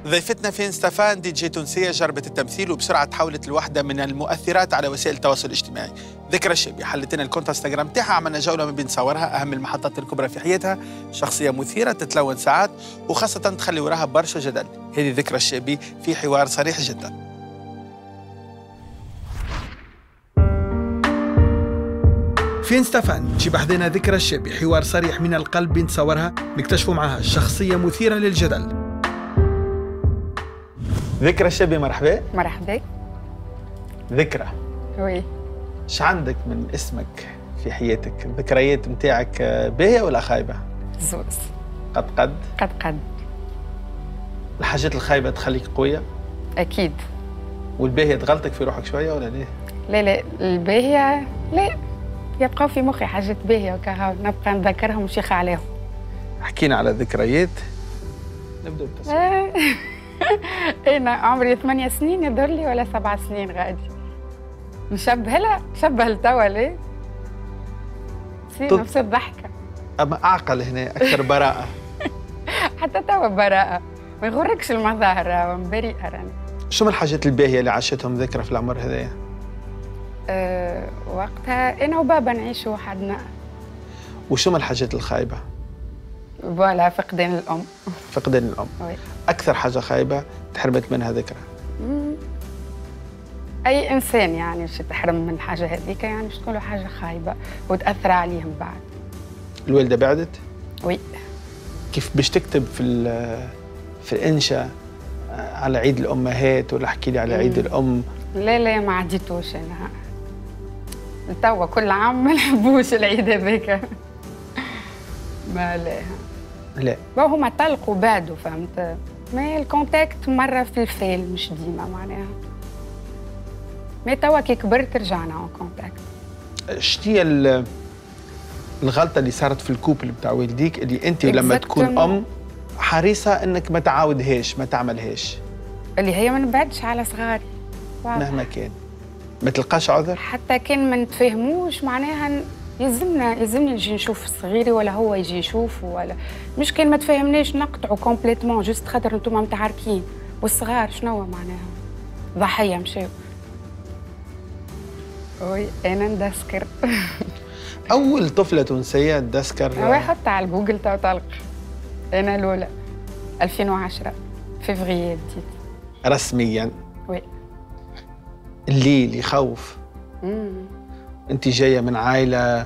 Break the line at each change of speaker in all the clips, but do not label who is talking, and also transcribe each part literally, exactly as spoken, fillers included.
ضيفتنا فين ستفان دي جي تونسية جربت التمثيل وبسرعة تحولت لوحدة من المؤثرات على وسائل التواصل الاجتماعي. ذكرى الشيبي حلت لنا الكونت انستغرام تاعها، عملنا جولة ما بين صورها أهم المحطات الكبرى في حياتها، شخصية مثيرة تتلون ساعات وخاصة تخلي وراها برشا جدل. هذه ذكرى الشيبي في حوار صريح جدا. فين ستفان تجيب حدينا ذكرى الشيبي، حوار صريح من القلب نتصورها نكتشفوا معها شخصية مثيرة للجدل. ذكرى الشيبي مرحبا.
مرحبا.
ذكرى
وي،
ايش عندك من اسمك في حياتك؟ الذكريات نتاعك باهية ولا خايبة؟
زوز.
قد قد
قد قد
الحاجات الخايبة تخليك قوية؟
أكيد.
والباهية تغلطك في روحك شوية ولا ليه؟
لا لا، الباهية لا، يبقى في مخي حاجات باهية وكهو نبقى نذكرهم وشيخة عليهم.
حكينا على الذكريات، نبدأ بالتصوير.
أنا عمري ثمانية سنين يظهر لي ولا سبع سنين غادي. نشبه لها، نشبه لتوا ليه؟ نفس الضحكة.
أما أعقل هنا أكثر براءة.
حتى توا براءة، ما يغركش المظاهر، بريئة راني.
شو الحاجات الباهية اللي عاشتهم ذكرى في العمر هذايا؟
أه وقتها أنا وبابا نعيشوا وحدنا.
وشو الحاجات الخايبة؟
فوالا فقدان الأم.
فقدان الأم.
وي.
أكثر حاجة خايبة تحرمت منها ذكرى؟
مم. أي إنسان يعني باش تحرم من حاجة هذيك يعني باش تكون له حاجة خايبة وتأثر عليهم بعد. الوالدة
بعدت؟
وي.
كيف باش تكتب في في الإنشاء على عيد الأمهات ولا احكي لي على
مم.
عيد الأم؟
لا لا ما عديتوش أنا. توا كل عام ما نحبوش العيد هذاك. ما لا.
لا.
هما طلقوا بعدوا فهمت؟ ما الكونتاكت مرة في الفيل مش ديما معناها. ما توا كي كبرت رجعنا اون كونتاكت.
شنو هي الغلطة اللي صارت في الكوبل بتاع والديك اللي أنت لما تكون أم حريصة إنك ما تعاودهاش ما تعملهاش؟
اللي هي ما نبعدش على صغاري.
مهما كان. ما تلقاش عذر؟
حتى كان ما نتفاهموش معناها يلزمنا يلزمني نجي نشوف صغيري ولا هو يجي يشوف ولا مش كان ما تفاهمناش نقطعوا كومبليتمون جوست خاطر انتم متعاركين. والصغار شنو معناها؟ ضحيه مشاو. وي انا ندسكر.
اول طفله تونسيه تدسكر؟
هو حتى على جوجل تو طلق. انا الاولى ألفين وعشرة فيفري بديت
رسميا.
وي.
الليل يخوف.
امم
انت جايه من عائله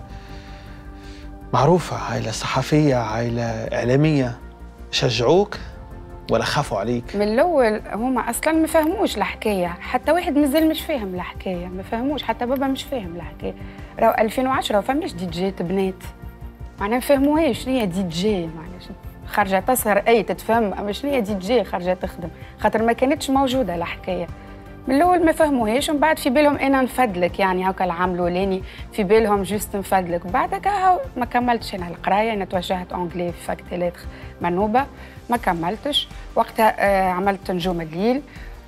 معروفه، عائله صحفيه، عائله اعلاميه، شجعوك ولا خافوا عليك؟
من الاول هما اصلا ما فهموش الحكايه، حتى واحد مازال مش فاهم الحكايه، ما فهموش حتى بابا مش فاهم الحكايه. راهو ألفين وعشرة فماش دي جيت بنات معناها ما فهموهاش شنو هي دي جي، معليش خارجه تسهر اي تتفهم، اما شنو هي دي جي خارجه تخدم، خاطر ما كانتش موجوده الحكايه. من الاول ما فهموهاش ومن بعد في بالهم انا نفدلك يعني هكا العام الاولاني في بالهم جوست نفدلك، بعد هكا ما كملتش انا القرايه، انا توجهت اونجلي في فاكتيلات منوبه ما كملتش. وقتها آه عملت نجوم الليل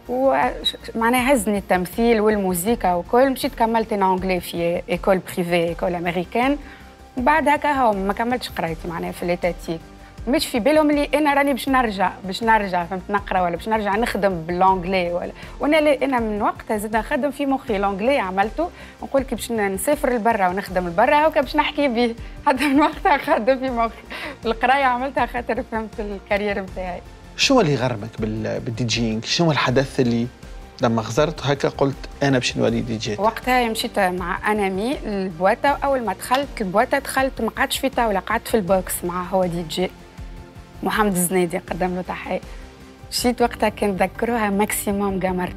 ومعناها هزني التمثيل والموسيقى وكل، مشيت كملت انا اونجلي في ايكول بريفي ايكول امريكان، وبعد هكا ما كملتش قرايتي معناها في ليتاتيك. مش في بالهم اللي انا راني باش نرجع باش نرجع فهمت نقرا ولا باش نرجع نخدم باللونجلي ولا، وانا انا من وقتها زدت نخدم في مخي لونجلي عملته نقول كي باش نسافر لبرا ونخدم لبرا هكا باش نحكي به، حتى من وقتها خدم في مخي. القرايه عملتها خاطر فهمت الكارير نتاعي.
شو اللي غرمك بالدي جينج؟ شنو الحدث اللي لما خزرت هكا قلت انا باش نولي دي جي؟
وقتها مشيت مع انامي البواته، اول ما دخلت البواته دخلت ما قعدتش في طاوله قعدت في البوكس مع هو دي جي محمد الزنيدي قدم له تحية. مشيت وقتها كان ذكروها ماكسيموم قمرت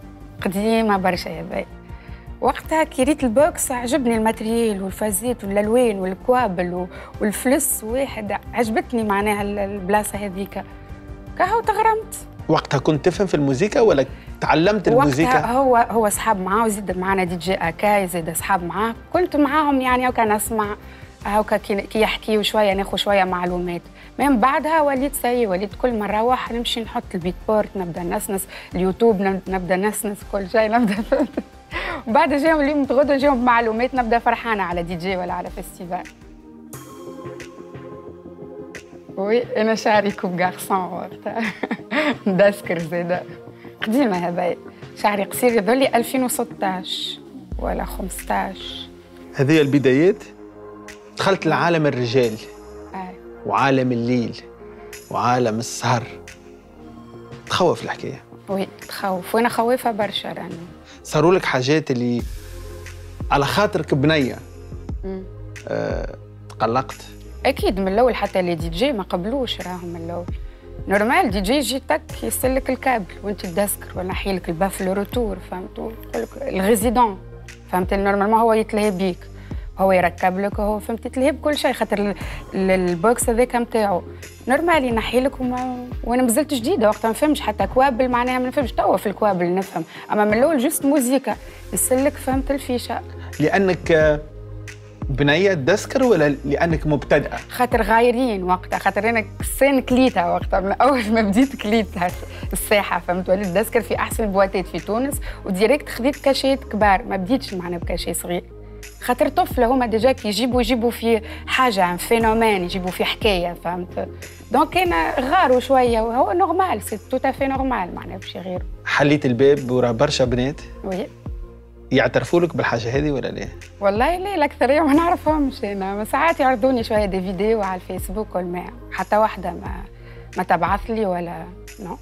قديمة برشا هذايا. وقتها كي ريت البوكس عجبني الماتريال والفازات والالوان والكوابل والفلس واحد، عجبتني معناها البلاصة هذيك كهو تغرمت.
وقتها كنت تفهم في الموسيقى ولا تعلمت الموسيقى؟
وقتها هو هو اصحاب معاه وزيد معنا دي جي اكاي زيد اصحاب معاه، كنت معاهم يعني وكان اسمع هاكا كي يحكيوا شويه ناخذ شويه معلومات. من بعدها وليت سي وليت كل ما نروح نمشي نحط البيت بورت نبدا نسنس اليوتيوب نبدا نسنس كل شيء نبدا وبعد جاهم اليوم تغدوا جاهم معلومات نبدا فرحانه على دي جي ولا على فيستيفال. وي انا شعري كوب غارسون وقتها داسكر زاده قديمه هذا شعري قصير يظل ألفين وستطاش ولا خمسطاش.
هذه البدايات دخلت لعالم الرجال
آه.
وعالم الليل وعالم السهر. تخوف الحكايه.
وي تخوف وانا خوافه برشا راني.
صاروا لك حاجات اللي على خاطرك بنيه أه، تقلقت؟
اكيد من الاول، حتى اللي دي جي ما قبلوش راهم من الاول. نورمال دي جي يجي تك يسلك الكابل وانت تدسكر ولا نحي لك الباف الروتور، فهمتوا؟ يقول لك الغيزيدون، فهمت؟ نورمالمون هو يتلهي بيك، هو يركب لك، هو فهمتي تلهي بكل شيء، خاطر البوكس هذاك نتاعو نورمال ينحي لك. وما... وانا مازلت جديده وقتها ما نفهمش حتى كوابل، معناها ما نفهمش. توا في الكوابل نفهم، اما من الاول جست موزيكا يسلك، فهمت الفيشه.
لانك بنيه تدسكر ولا لانك مبتدئه؟
خاطر غايرين وقتها، خاطر انا سين كليتها وقتها من اول ما بديت كليتها الساحه، فهمت؟ وليت دسكر في احسن البواتات في تونس، وديريكت خديت كاشيات كبار، ما بديتش معنا بكاشي صغير. خاطر طفله هما ديجا كي يجيبوا يجيبوا في حاجه فينومين، يجيبوا في حكايه، فهمت؟ دونك انا غاروا شويه وهو نورمال، سي تو تافي نورمال، معناها باش يغيروا.
حليت الباب وراه برشا بنات
وي
يعترفوا لك بالحاجه هذه ولا لا؟
والله لا، الاكثريه ما نعرفهمش انا، ساعات يعرضوني شويه دي فيديو على الفيسبوك والما، حتى واحده ما ما تبعث لي ولا نو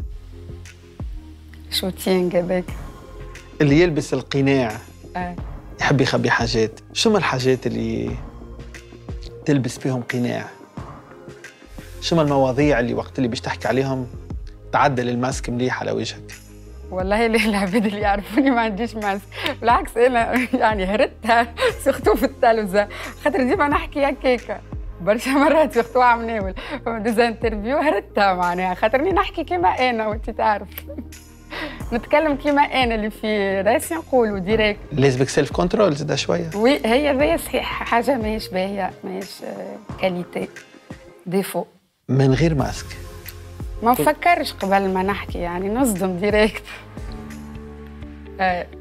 شوتينغ هذاك.
اللي يلبس القناع
آه.
يحب يخبي حاجات. شو الحاجات اللي تلبس فيهم قناع؟ شو المواضيع اللي وقت اللي باش تحكي عليهم تعدل الماسك مليح على وجهك؟
والله ليه العباد اللي يعرفوني ما عنديش ماسك، بالعكس انا يعني هرتها سختو في التلفزه، خاطر ديما نحكي هكاكا برشا مرات سختو عمناول ديزا انترفيو هرتها معناها، خاطرني نحكي كيما انا وانت تعرف نتكلم كيما انا اللي في راسي نقولوا ديريكت.
لازمك سيلف كنترول زاد شويه.
وي هي ذي صحيح، حاجه ماهيش باهيه، ماهيش كاليتي، ديفو.
من غير ماسك
ما نفكرش قبل ما نحكي، يعني نصدم ديريكت. آه.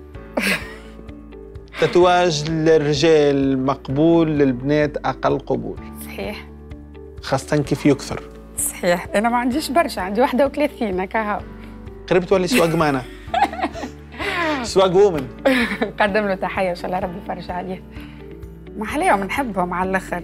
تاتواج للرجال مقبول، للبنات اقل قبول.
صحيح.
خاصة كيف يكثر.
صحيح، انا ما عنديش برشا، عندي واحد وثلاثين هكا.
قريب تولي سواق معنا. سواق وومن.
نقدم له تحيه ان شاء الله ربي يفرج عليه. ما عليهم نحبهم على الاخر.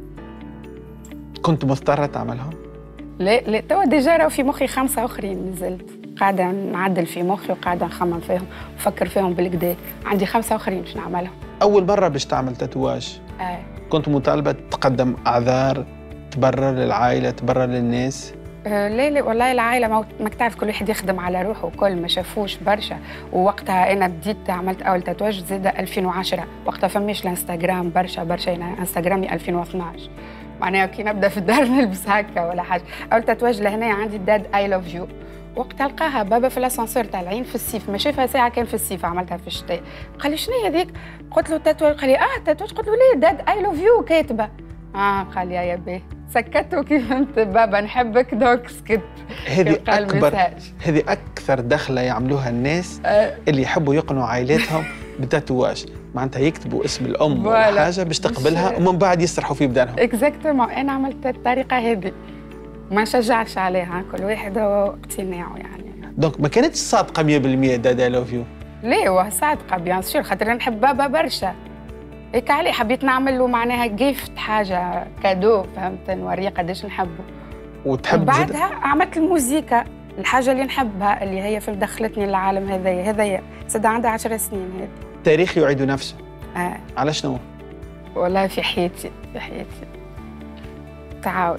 كنت مضطرة تعملهم؟
لا لا، توا ديجا راهو في مخي خمسه اخرين، نزلت قاعده نعدل في مخي وقاعده نخمم فيهم ونفكر فيهم بالكدا. عندي خمسه اخرين باش نعملهم. اول
مره باش تعمل تاتواج
آه.
كنت مطالبه تقدم اعذار، تبرر للعائله، تبرر للناس؟
آه لا لا والله العائله ما ماك تعرف، كل واحد يخدم على روحه وكل ما شافوش برشا. ووقتها انا بديت عملت اول تاتواج زاد ألفين وعشرة، وقتها فماش الانستغرام برشا برشا، انا انستغرامي ألفين واثناش، معناها كي نبدا في الدار نلبس هكا ولا حاجه. اول تاتواج لهنا عندي داد اي لاف يو، وقتها لقاها بابا في الاسانسير طالعين في الصيف، ما شافها ساعه كان في الصيف، عملتها في الشتاء. قال لي شنو هي هذيك؟ قلت له تاتواج. قال لي اه تاتواج. قلت له ليه؟ داد اي لاف يو كاتبه. اه قال لي يا بيه سكته كيف انت بابا نحبك دوك سكت.
هذه اكبر، هذه اكثر دخله يعملوها الناس أه. اللي يحبوا يقنعوا عائلاتهم بالتاتواج، معناتها يكتبوا اسم الام ولا حاجه باش تقبلها ومن بعد يسرحوا في بدانهم.
اكزاكتومون، انا عملت الطريقه هذه، ما نشجعش عليها، كل واحد واقتناعه يعني. دونك
ما كانتش صادقه مية بالمية دادا لوف يو؟
ليه هو صادقه بيان سور، خاطر نحب بابا برشا، هيك عليه حبيت نعمل له معناها جيفت، حاجه كادو، فهمت؟ نوريه قداش نحبه.
وتحب
بعدها عملت الموسيقى، الحاجه اللي نحبها اللي هي في دخلتني للعالم هذايا هذايا سد عندها عشر سنين. هذه
تاريخ يعيد نفسه.
اه
على شنو؟
والله في حياتي، في حياتي تعاود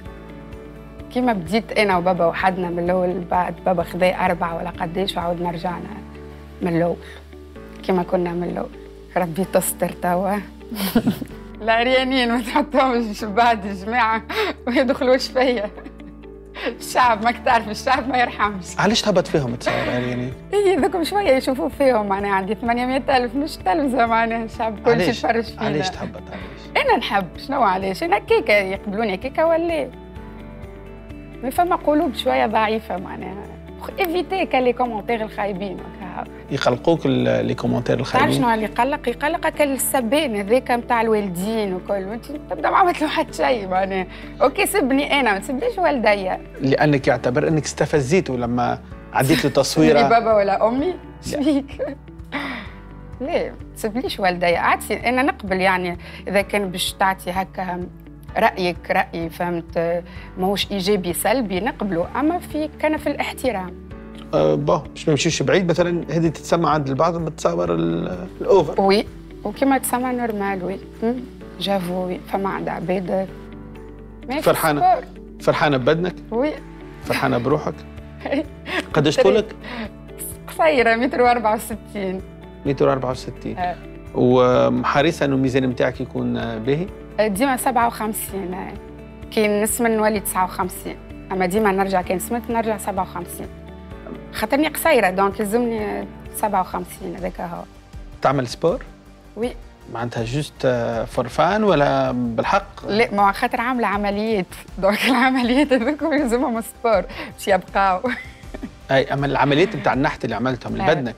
كيما بديت انا وبابا وحدنا من الاول، بعد بابا خذا اربعه ولا قداش وعاودنا رجعنا من الاول كيما كنا من الاول. ربي تستر توا. العريانين ما تحطهمش بعد الجماعه ويدخلوا فيا. الشعب ماك تعرف، الشعب ما يرحمش.
علاش تهبط فيهم تصور عريانين؟
اي ذوكم شويه يشوفوا فيهم، معناها عندي ثمانمائة ألف مش تلفزه، معناها الشعب كل شيء يتفرج فينا.
علاش تهبط؟ علاش؟
انا نحب شنو علاش؟ انا كيكه يقبلوني كيكه ولا ما فما قلوب شويه ضعيفه، معناها بور ايفيتي كان لي كومونتير الخايبين هكا.
يقلقوك لي كومونتير الخايبين؟
تعرف شنو اللي يقلق؟ يقلق كان السبان هذاك نتاع الوالدين وكل، وانت تبدا ما عملت له حتى شيء معناها. اوكي سبني انا ما تسبنيش والديا.
لانك يعتبر انك استفزيته لما عديت له تصويره.
بابا ولا امي؟ شبيك؟ ليه ما تسبليش والديا. عادي انا نقبل يعني اذا كان باش تعطي هكا رايك رايي فهمت ماهوش ايجابي سلبي نقبله، اما في كان في الاحترام.
أه باه باش ما نمشيوش بعيد، مثلا هذه تتسمى عند البعض لما تصور الاوفر.
وي وكما تسمى نورمال. وي جافو وي فما عند عباد
فرحانه فرحانه ببدنك؟
وي
فرحانه بروحك؟ قداش طولك؟
قصيره متر وأربعة وستين.
متر وأربعة وستين.
أه.
وحريصه انه الميزان نتاعك يكون باهي؟
ديما سبعة وخمسين. كي نسمن نولي تسعة وخمسين، اما ديما نرجع كي نسمنت نرجع سبعة وخمسين خاطرني قصيره دونك لازمني سبعة وخمسين هذاك هو.
تعمل سبور؟
وي.
معناتها جوست فور فان ولا بالحق؟
لا ما خاطر عامله عمليات دونك العمليات هذوك يلزمهم سبور باش يبقاو.
اي اما العمليات نتاع النحت اللي عملتهم لبدنك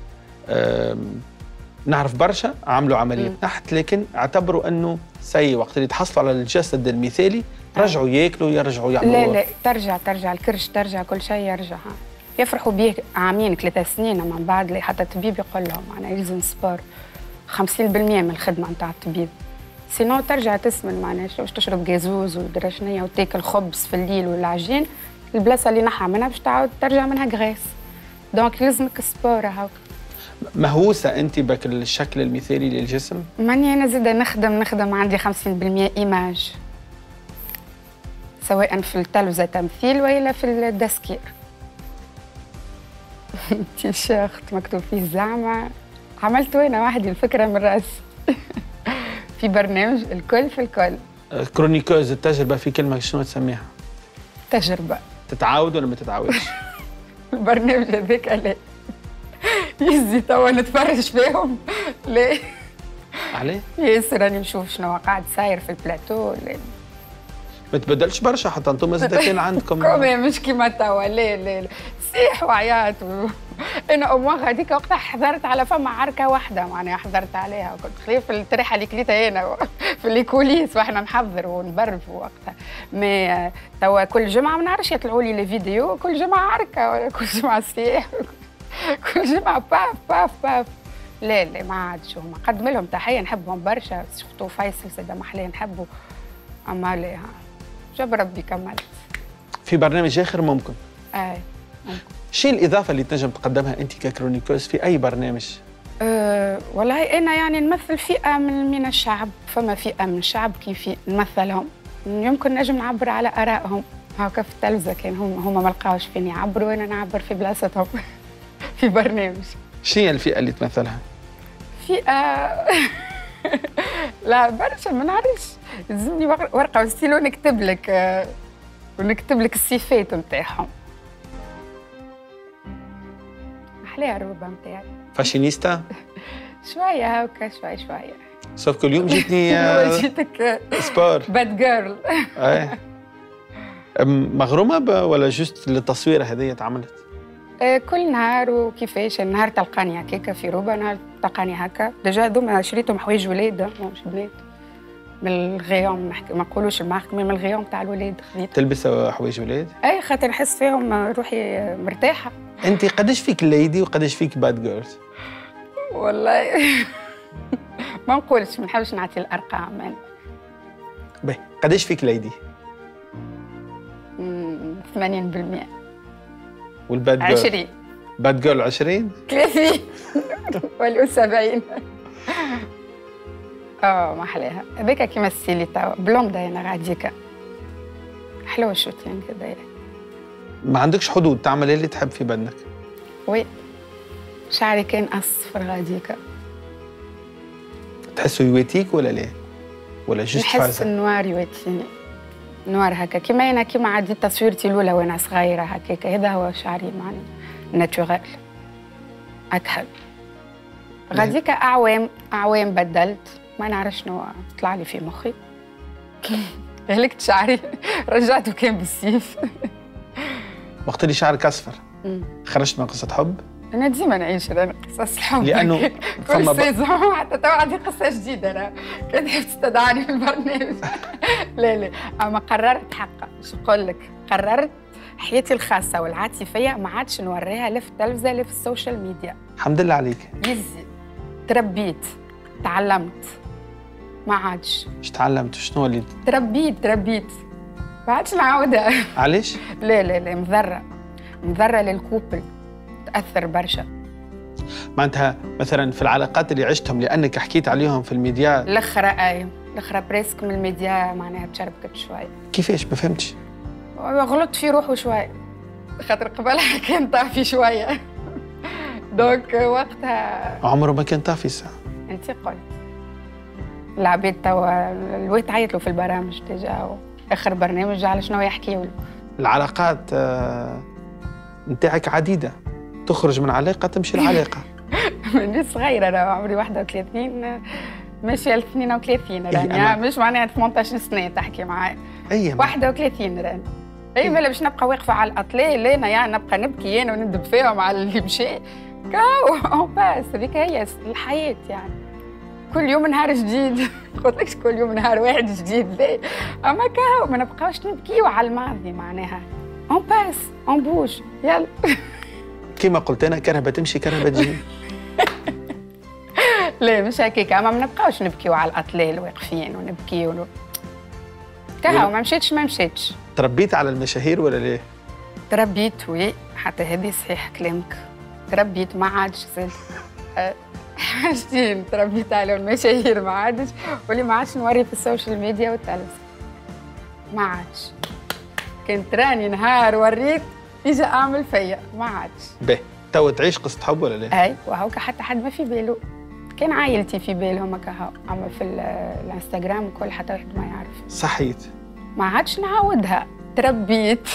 نعرف برشا عملوا عملية م. نحت، لكن اعتبروا انه سي وقت اللي تحصلوا على الجسد المثالي رجعوا ياكلوا يرجعوا يعملوا.
لا لا ترجع ترجع الكرش ترجع كل شيء يرجع. يفرحوا بيه عامين ثلاثة سنين من بعد حتى الطبيب يقول لهم معناها يلزم سبور خمسين بالمئة من الخدمه نتاع الطبيب. سينو ترجع تسمن معناها واش تشرب جازوز ودرا شنيا وتاكل خبز في الليل والعجين البلاصه اللي نحى منها باش تعاود ترجع منها غريس. دونك لازمك سبور هاك.
مهووسه انت بك الشكل المثالي للجسم؟
ماني انا زاده نخدم نخدم عندي خمسين بالمئة ايماج، سواء في التلفزه تمثيل ولا في الدسكير. تيشيرت مكتوب فيه زعمه عملته انا وحدي الفكره من راسي. في برنامج الكل في الكل.
كرونيكوز التجربه في كلمه شنو تسميها؟
تجربه.
تتعاود ولا ما تتعاودش؟
البرنامج هذاك لا يزي توا نتفرج فيهم. ليه؟
عليه؟
ياسر راني نشوف شنو قاعد صاير في البلاتو.
ما تبدلش برشا حتى انتم زاد كان عندكم
كومي مش كيما توا. لا لا لا صيح وعيات و... انا اموغ هذيك وقتها حضرت على فما عركه واحده معناها حضرت عليها وكنت خليف الطريحه اللي كليتها انا في الكوليس واحنا نحضر ونبرف وقتها. مي توا كل جمعه ما نعرفش يطلعوا لي لي فيديو كل جمعه عركه ولا كل جمعه صيح كل جمعه باف باف باف. لا لا ما عادش هما نقدم لهم تحيه نحبهم برشا. شفتوا فيصل سيدة محليه نحبه، اما لا جاب ربي كملت.
في برنامج اخر ممكن؟
اي ممكن.
شيء الاضافه اللي تنجم تقدمها انت ككرونيكوز في اي برنامج؟
أه والله انا يعني نمثل فئه من من الشعب، فما فئه من الشعب كيف نمثلهم يمكن نجم نعبر على ارائهم هكا في التلفزه. كان هم هما ما لقاوش فين يعبروا وانا نعبر في بلاصتهم في برنامج.
شنو هي الفئه اللي تمثلها؟
فئه لا برشا ما نعرفش. لازمني ورقه وستيلو نكتب لك أه ونكتب لك الصفات نتاعهم. أحلى الروبة نتاعي.
فاشينيستا؟
شوية هاكا شوية شوية.
سوف كل يوم جيتني
جيتك
سبور
باد جيرل.
ايه مغرومة ولا جوست للتصويرة هذه اتعملت؟
كل نهار وكيفاش. النهار تلقاني هكاكا في روبا، نهار تلقاني هكا. ديجا هذوما شريتهم حوايج ولاد مش بنات. من الغيوم نحكي ما نقولوش المارك من الغيوم تاع الولاد خذيت.
تلبس حوايج ولاد؟
اي خاطر نحس فيهم روحي مرتاحه.
انت قداش فيك ليدي وقداش فيك باد جيرلز؟
والله ما نقولش ما نحاولش نعطي الارقام يعني.
باهي قداش فيك ليدي؟
ثمانين بالمئة.
والباد جيرل؟
عشرين.
باد جيرل عشرين؟
ثلاثين ولا سبعين. اه ما احلاها هذاك كيما السيلي توا بلوندا انا غاديكا حلوه الشوتين كذا.
ما عندكش حدود تعمل اللي تحب في بدنك؟
وي شعري كان اصفر غاديكا.
تحسه يواتيك ولا لا؟ ولا جوست
فازة؟
نحس
النوار يواتيني نوار هكا كيما انا كيما عديت تصويرتي الاولى وانا صغيره هكاكا. هذا هو شعري معناها ناتشورال اكحل. غاديكا اعوام اعوام بدلت ما نعرف شنو طلع لي في مخي. هلكت شعري رجعته كان بالسيف.
وقت اللي شعرك اصفر خرجت من قصه حب؟
انا ديما نعيش انا قصص الحب
لانه
كل سيزون حتى تو عندي قصه جديده انا كنت تحب تستدعاني في البرنامج. لا لا اما قررت حقا شو نقول لك، قررت حياتي الخاصه والعاطفيه ما عادش نوريها لا في التلفزه لا في السوشيال ميديا.
الحمد لله عليك.
يزي تربيت تعلمت ما عادش.
ايش تعلمت؟ شنو اللي
تربيت تربيت ما عادش نعاودها.
علاش؟
لا لا لا مضره مضره للكوبل، تأثر برشا.
معناتها مثلا في العلاقات اللي عشتهم لانك حكيت عليهم في الميديا
الاخرى اي الاخرى بريسك من الميديا معناها تشربكت شويه.
كيفاش؟ ما فهمتش.
غلطت في روحه شويه خاطر قبلها كان طافي شويه. دونك وقتها
عمره ما كان طافي ساعه. انت
قلت العباد توا الوقت عيط له في البرامج تجاه اخر برنامج على شنو يحكيوا له.
العلاقات نتاعك عديده، تخرج من علاقه تمشي لعلاقه.
ماني صغيره انا عمري واحد وثلاثين ماشيه ل اثنين وثلاثين راني مش معناها ثمانية عشر سنه تحكي معايا.
اي
واحد وثلاثين راني. اي مالا باش نبقى واقفه على الاطلال لينا يعني نبقى نبكي انا وندب فيهم على اللي مشى كاو باس. هذيك هي الحياه يعني كل يوم نهار جديد. قلت لكش كل يوم نهار واحد جديد لا اما كاو ما نبقاوش نبكيو على الماضي معناها اون باس اون بوج يلا.
كيما قلت انا كرهبه تمشي كرهبه تجي.
لا مش هكاك اما ما نبقاوش نبكيو على الاطلال واقفين ونبكيو كاو ما مشيتش ما مشيتش.
تربيت على المشاهير ولا ليه؟
تربيت وي حتى هذه صحيح كلامك تربيت ما عادش زاد حاجتين تربيت على المشاهير ما عادش واللي ما عادش نوري في السوشيال ميديا والتلفزيون ما عادش. كنت راني نهار وريت يجي اعمل فيا ما عادش.
باهي تو تعيش قصه حب ولا لا؟
اي وهوكا حتى حد ما في باله. كان عائلتي في بالهم هكا اما في الانستغرام وكل حتى واحد ما يعرف.
صحيت
ما عادش نعاودها تربيت.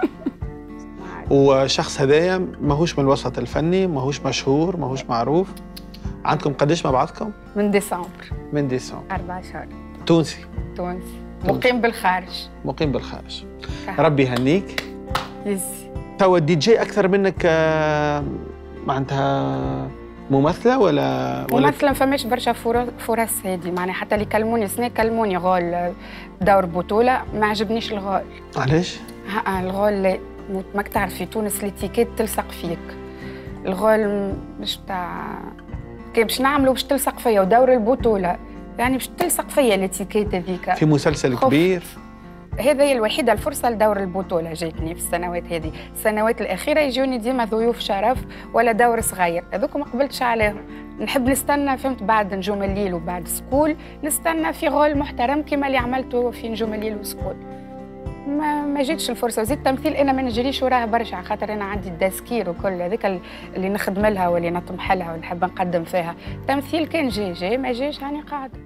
وشخص هدايا ماهوش من الوسط الفني، ماهوش مشهور، ماهوش معروف. عندكم قداش مع بعضكم؟
من ديسمبر.
من ديسمبر.
أربع شهور.
تونسي.
تونسي. مقيم بالخارج.
مقيم بالخارج. ربي يهنيك.
يزي.
توا الدي جي أكثر منك معناتها ممثلة ولا
ممثلة؟ ما فماش برشا فرص هذه معناها حتى اللي كلموني سنة كلموني غول دور بطولة ما عجبنيش الغول.
علاش؟
ها الغول لا ماك تعرف في تونس ليتيكيت تلصق فيك. الغول مش تاع كي باش نعملوا باش تلصق فيا ودور البطولة يعني باش تلصق فيا ليتيكيت هذيك.
في مسلسل كبير.
هذه هي الوحيدة الفرصة لدور البطولة جاتني في السنوات هذه، السنوات الأخيرة يجوني ديما ضيوف شرف ولا دور صغير، هذوك ما قبلتش عليهم، نحب نستنى فهمت بعد نجوم الليل وبعد سكول، نستنى في غول محترم كما اللي عملته في نجوم الليل وسكول. ما ما جاتش الفرصة، وزيد التمثيل أنا ما نجريش وراه برشا خاطر أنا عندي الداسكير وكل هذيك اللي نخدم لها واللي نطمح لها ونحب نقدم فيها، التمثيل كان جاي جاي ما جاش راني قاعدة.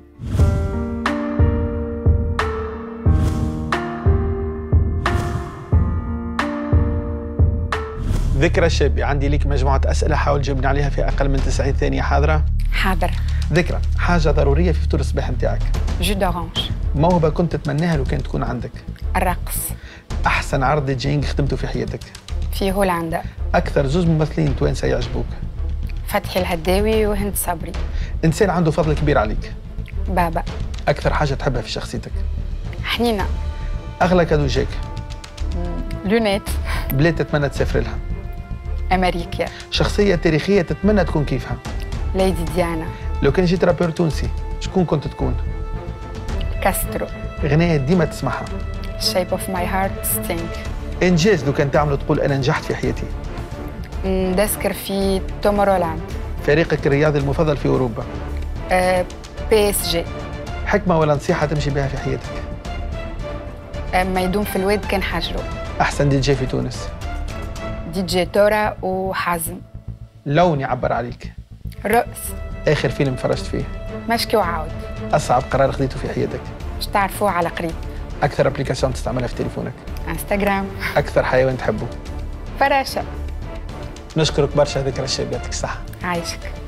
ذكرى الشابي، عندي لك مجموعة أسئلة حاول تجاوبني عليها في أقل من تسعين ثانية. حاضرة؟
حاضر.
ذكرى، حاجة ضرورية في فطور الصباح نتاعك.
جو دورانج.
موهبة كنت تتمناها لو كانت تكون عندك.
الرقص.
أحسن عرض ديجينج خدمته في حياتك.
في هولندا.
أكثر زوج ممثلين توانسة يعجبوك.
فتحي الهداوي وهند صبري.
إنسان عنده فضل كبير عليك.
بابا.
أكثر حاجة تحبها في شخصيتك.
حنينة.
أغلى كادو جاك.
لونيت.
بلاد تتمنى تسافر لها.
أمريكا.
شخصية تاريخية تتمنى تكون كيفها.
ليدي ديانا.
لو كان جيت رابور تونسي شكون كنت تكون؟
كاسترو.
غناية ديما تسمعها.
Shape of my heart stink.
إنجاز لو كان تعمله تقول أنا نجحت في حياتي.
ندسكر في تومورولاند.
فريقك الرياضي المفضل في أوروبا.
أه بي اس جي.
حكمة ولا نصيحة تمشي بها في حياتك؟
أه ما يدوم في الواد كان حجره.
أحسن دي جي في تونس؟
دي جي تورا وحازم.
لون يعبر عليك؟
رأس.
آخر فيلم فرجت فيه؟
مشكي وعاود.
أصعب قرار خديته في حياتك؟
مش تعرفوه على قريب.
أكثر أبليكاسيون تستعملها في تليفونك؟
انستغرام.
أكثر حيوان تحبه؟
فراشة.
نشكرك برشا ذكرى الشابي، يعطيك الصحة.
عايشك.